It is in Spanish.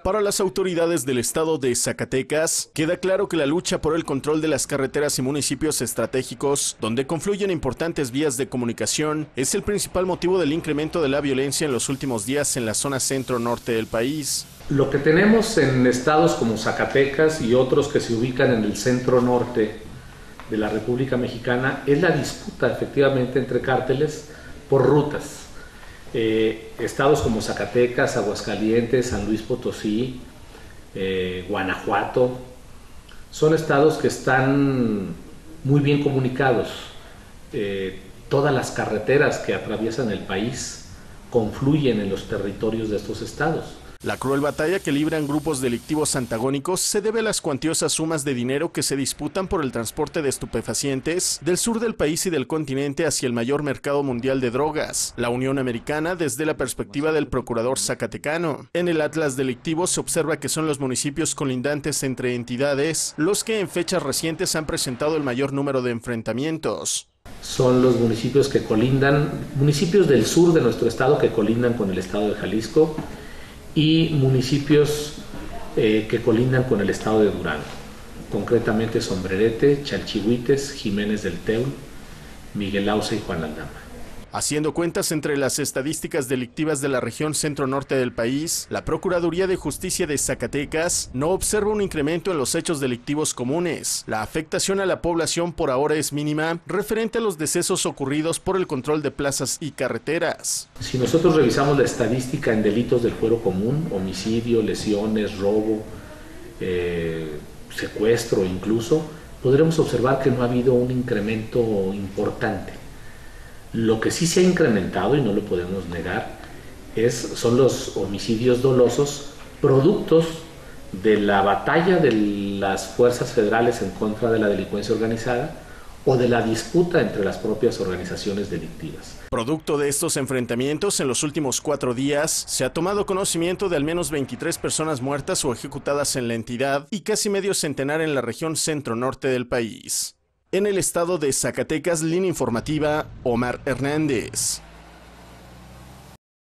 Para las autoridades del estado de Zacatecas, queda claro que la lucha por el control de las carreteras y municipios estratégicos, donde confluyen importantes vías de comunicación, es el principal motivo del incremento de la violencia en los últimos días en la zona centro-norte del país. Lo que tenemos en estados como Zacatecas y otros que se ubican en el centro-norte de la República Mexicana es la disputa efectivamente entre cárteles por rutas. Estados como Zacatecas, Aguascalientes, San Luis Potosí, Guanajuato, son estados que están muy bien comunicados. Todas las carreteras que atraviesan el país confluyen en los territorios de estos estados. La cruel batalla que libran grupos delictivos antagónicos se debe a las cuantiosas sumas de dinero que se disputan por el transporte de estupefacientes del sur del país y del continente hacia el mayor mercado mundial de drogas, la Unión Americana, desde la perspectiva del procurador zacatecano. En el atlas delictivo se observa que son los municipios colindantes entre entidades los que en fechas recientes han presentado el mayor número de enfrentamientos. Son los municipios que colindan, municipios del sur de nuestro estado que colindan con el estado de Jalisco, y municipios que colindan con el estado de Durango, concretamente Sombrerete, Chalchihuites, Jiménez del Teul, Miguel Auza y Juan Aldama. Haciendo cuentas entre las estadísticas delictivas de la región centro-norte del país, la Procuraduría de Justicia de Zacatecas no observa un incremento en los hechos delictivos comunes. La afectación a la población por ahora es mínima, referente a los decesos ocurridos por el control de plazas y carreteras. Si nosotros revisamos la estadística en delitos del fuero común, homicidio, lesiones, robo, secuestro incluso, podremos observar que no ha habido un incremento importante. Lo que sí se ha incrementado, y no lo podemos negar, son los homicidios dolosos, productos de la batalla de las fuerzas federales en contra de la delincuencia organizada o de la disputa entre las propias organizaciones delictivas. Producto de estos enfrentamientos, en los últimos 4 días, se ha tomado conocimiento de al menos 23 personas muertas o ejecutadas en la entidad y casi medio centenar en la región centro-norte del país. En el estado de Zacatecas, línea informativa, Omar Hernández.